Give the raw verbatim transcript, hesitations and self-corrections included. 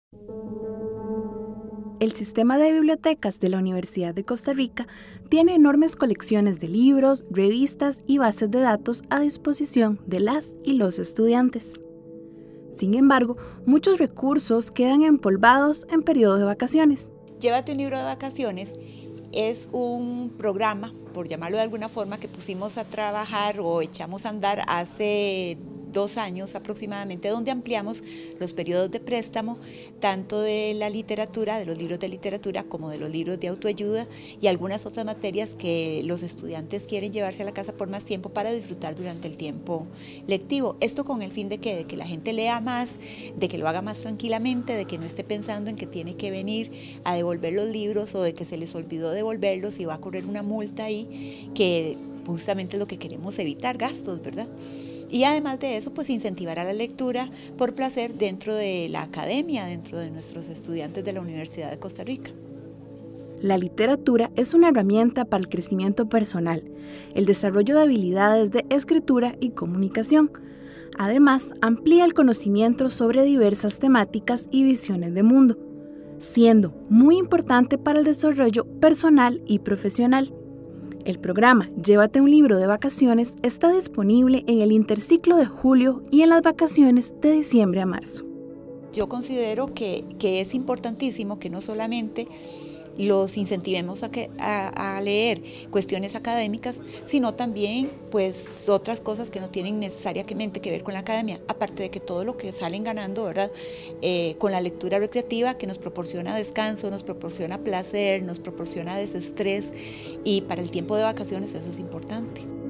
El sistema de bibliotecas de la Universidad de Costa Rica tiene enormes colecciones de libros, revistas y bases de datos a disposición de las y los estudiantes. Sin embargo, muchos recursos quedan empolvados en periodo de vacaciones. Llévate un libro de vacaciones es un programa, por llamarlo de alguna forma, que pusimos a trabajar o echamos a andar hace dos años aproximadamente, donde ampliamos los periodos de préstamo, tanto de la literatura, de los libros de literatura, como de los libros de autoayuda y algunas otras materias que los estudiantes quieren llevarse a la casa por más tiempo para disfrutar durante el tiempo lectivo. Esto con el fin de que, de que la gente lea más, de que lo haga más tranquilamente, de que no esté pensando en que tiene que venir a devolver los libros o de que se les olvidó devolverlos y va a correr una multa ahí, que justamente es lo que queremos evitar, gastos, ¿verdad? Y además de eso, pues incentivar a la lectura por placer dentro de la academia, dentro de nuestros estudiantes de la Universidad de Costa Rica. La literatura es una herramienta para el crecimiento personal, el desarrollo de habilidades de escritura y comunicación. Además, amplía el conocimiento sobre diversas temáticas y visiones de mundo, siendo muy importante para el desarrollo personal y profesional. El programa Llévate un libro de vacaciones está disponible en el interciclo de julio y en las vacaciones de diciembre a marzo. Yo considero que, que es importantísimo que no solamente los incentivemos a, que, a, a leer cuestiones académicas, sino también pues otras cosas que no tienen necesariamente que ver con la academia, aparte de que todo lo que salen ganando, ¿verdad? Eh, con la lectura recreativa que nos proporciona descanso, nos proporciona placer, nos proporciona desestrés, y para el tiempo de vacaciones eso es importante.